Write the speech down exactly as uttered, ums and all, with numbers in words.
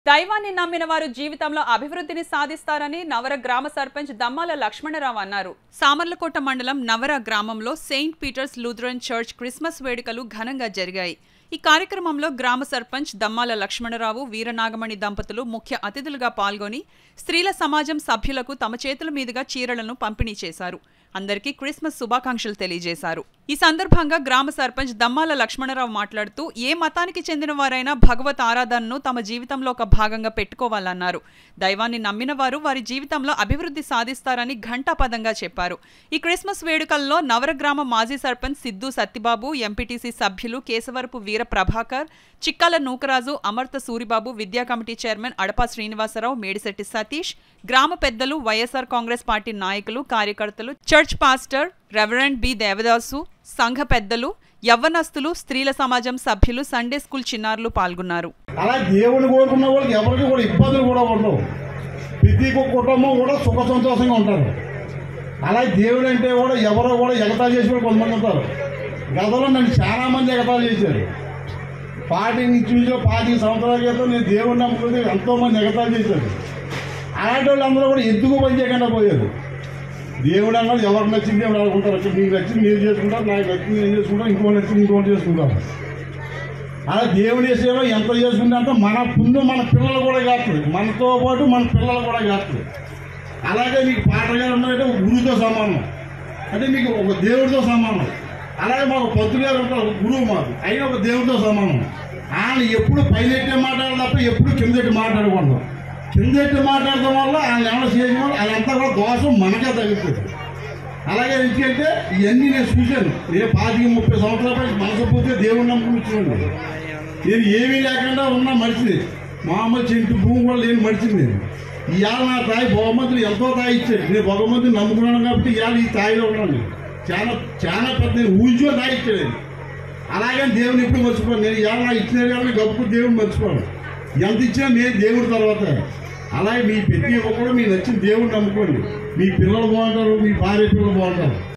దైవాన్ని నమ్మిన వారు జీవితంలో అభివృద్ధిని సాధిస్తారని నవర గ్రామ సర్పంచ్ దమ్మాల లక్ష్మణరావు అన్నారు. సామర్లకోట మండలం నవర గ్రామంలో Saint Peter's Lutheran church Christmas వేడుకలు ఘనంగా జరిగాయి. ఈ కార్యక్రమంలో గ్రామ సర్పంచ్ దమ్మాల లక్ష్మణరావు, వీరనాగమణి దంపతులు ముఖ్య అతిథులుగా పాల్గొని స్త్రీల సమాజం సభ్యులకు తమ చేతుల మీదుగా చీరలను పంపిణీ చేశారు. అందరికీ క్రిస్మస్ శుభాకాంక్షలు తెలియజేశారు. ఈ సందర్భంగా గ్రామ సర్పంచ్ దమ్మాల లక్ష్మణరావు మాట్లాడుతూ ఏ మతానికి చెందిన వారైనా భగవత్ ఆరాధనను తమ జీవితంలో ఒక భాగంగా పెట్టుకోవాలన్నారు. దైవాన్ని నమ్మిన వారు వారి జీవితంలో అభివృద్ధి సాధిస్తారని ఘంటాపదంగా చెప్పారు. ఈ క్రిస్మస్ వేడుకల్లో నవరగ్రామ మాజీ సర్పంచ్ సిద్ధు సత్తిబాబు, ఎంపీటీసీ సభ్యులు కేశవరపు వీర ప్రభాకర్, చిక్కాల నూకరాజు, అమర్త సూరిబాబు, విద్యా కమిటీ చైర్మన్ అడపా శ్రీనివాసరావు, మేడిశెట్టి సతీష్, గ్రామ పెద్దలు, వైఎస్ఆర్ కాంగ్రెస్ పార్టీ నాయకులు, కార్యకర్తలు, church pastor reverend B Devadasu, సంఘ పెద్దలు, యవ్వనస్తులు, స్త్రీల సమాజం సభ్యులు, సండే స్కూల్ చిన్నారులు పాల్గొన్నారు. అలా దేవుని కోరుకున్న వాళ్ళకి ఎవరికి కూడా ఇబ్బందులు కూడా ఉండవు. ప్రతి కుటుంబం కూడా సుఖ సంతోషంగా ఉంటారు. అలా దేవుడు అంటే కూడా ఎవరో కూడా ఎగతాళి చేసి కూడా కొంతమంది ఉంటారు. గతంలో నన్ను చాలా మంది ఎగతాళి చేశారు. పార్టీ నుంచి పార్టీ సంవత్సరాల క్రితం నేను దేవుడిని నమ్ముకుంటే ఎంతో మంది ఎగతాళి చేశారు. అలాంటి వాళ్ళు అందరూ కూడా ఎందుకు పని చేయకుండా పోయారు. దేవుడు అన్నాడు ఎవరికి నచ్చింది ఎవరు అనుకుంటారు. మీకు నచ్చింది మీరు చేసుకుంటారు, నాకు నచ్చింది నేను చేసుకుంటాను, ఇంకో నచ్చింది ఇంకోటి చేసుకుంటాను. అలా దేవుడు చేసేవో ఎంత చేసుకుంటే అంత మన పుణ్యం మన పిల్లలు కూడా కాస్తుంది. మనతో పాటు మన పిల్లలు కూడా కాస్తుంది. అలాగే మీకు పాటగారు ఉన్నారంటే ఒక గురువుతో సమానం, అంటే మీకు ఒక దేవుడితో సమానం. అలాగే మాకు పంతులు గారు ఉంటారు, ఒక గురువు మాకు, అయినా ఒక దేవుడితో సమానం. ఆయన ఎప్పుడు పైనెట్టే మాట్లాడాలి తప్ప ఎప్పుడు కిందెట్టి మాట్లాడకూడదు. కిందెట్టి మాట్లాడటం వల్ల ఆయన ఏమైనా చేయడం వల్ల అదంతా కూడా దోషం మనకే తగ్గుతుంది. అలాగే ఎందుకంటే ఇవన్నీ నేను చూశాను. నేను పాతిక ముప్పై సంవత్సరాల పై మనసపోతే దేవుడు నమ్ముకుంటున్నాను. నేను ఏమీ లేకుండా ఉన్న మనిషిని, మామూలు చెంటు భూమి కూడా లేని మనిషిని. నేను ఇవాళ నా తాయి బహుమతులు ఎంతో తాయి ఇచ్చాడు. నేను బహుమతిని నమ్ముకున్నాను కాబట్టి ఇవాళ ఈ తాయిలో ఉన్నాను. చాలా చాలా పెద్ద ఊహించో తాయి ఇచ్చాడు. అలాగే దేవుని ఎప్పుడు మర్చిపోను. నేను ఇవాళ నాకు ఇచ్చిన కానీ గొప్ప దేవుని మర్చిపోను. ఎంత ఇచ్చినా నేను దేవుడి తర్వాత. అలాగే మీ ప్రతి ఒక్కరు మీకు నచ్చిన దేవుడిని నమ్ముకోండి. మీ పిల్లలు బాగుంటారు, మీ భార్య పిల్లలు బాగుంటారు.